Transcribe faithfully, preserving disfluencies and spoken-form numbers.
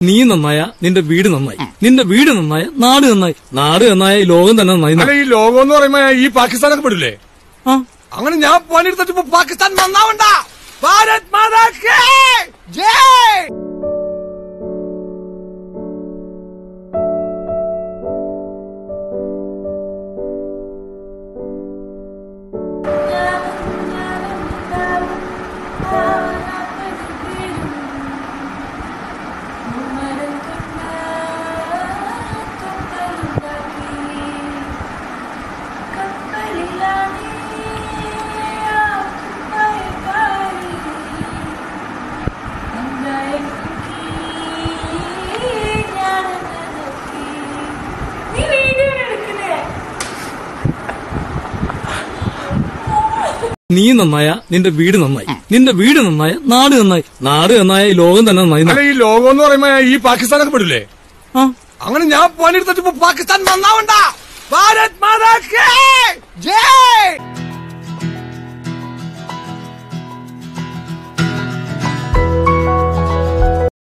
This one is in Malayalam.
നീ നന്നായ നിന്റെ വീട് നന്നായി, നിന്റെ വീട് നന്നായ നാട് നന്നായി, നാട് നന്നായ ഈ ലോകം തന്നെ നന്നായി. ഈ ലോകം എന്ന് പറയുമ്പോ ഈ പാകിസ്ഥാനൊക്കെ പെടില്ലേ? അങ്ങനെ ഞാൻ പണിയെടുത്തിട്ട് പാകിസ്ഥാൻ നന്നാവണ്ട. ഭാരത് മാതാ കി ജയ്. നീ നന്നായ നിന്റെ വീട് നന്നായി, നിന്റെ വീട് നന്നായ നാട് നന്നായി, നാട് നന്നായ ഈ ലോകം തന്നെ നന്നായി. ഈ ലോകം എന്ന് പറയുമ്പോ ഈ പാകിസ്ഥാനൊക്കെ പെടില്ലേ? അങ്ങനെ ഞാൻ പണിയെടുത്തിട്ട് പാകിസ്ഥാൻ നന്നാവണ്ട. ഭാരത് മാതാ കി